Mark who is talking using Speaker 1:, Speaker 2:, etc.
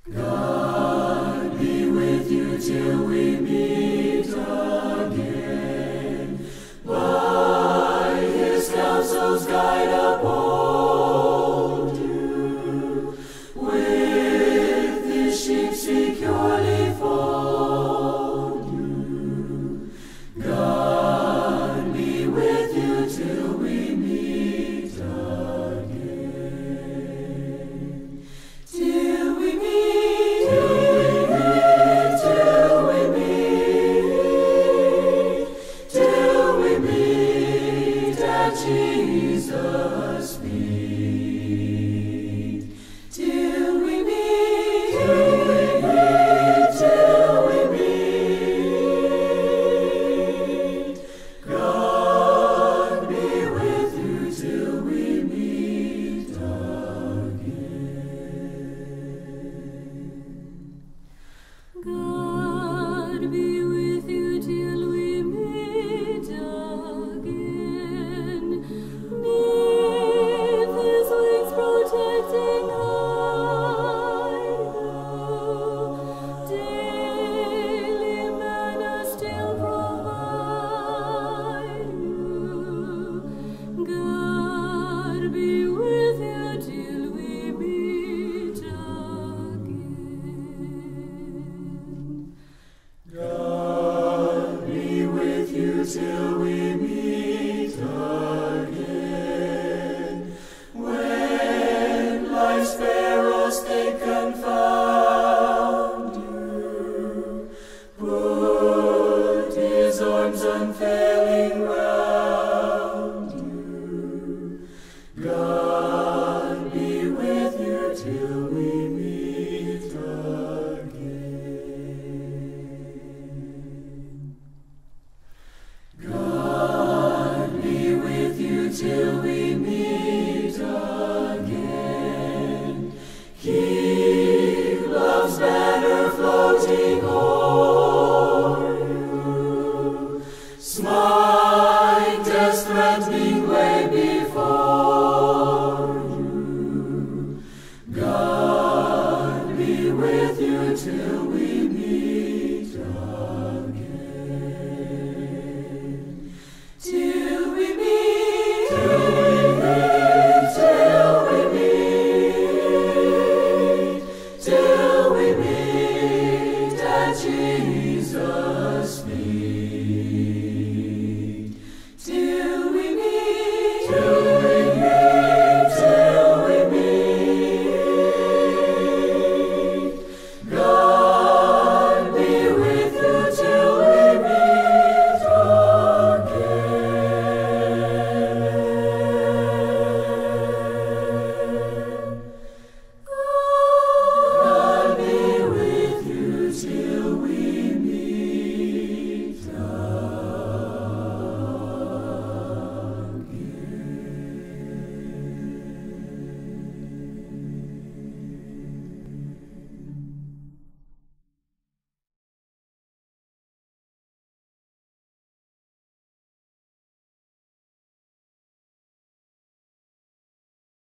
Speaker 1: God be with you till we meet again. By his counsels guide uphold you. With his sheep securely fold you. God be with you till we meet again. Till we meet, till we meet, till we meet at Jesus' feet.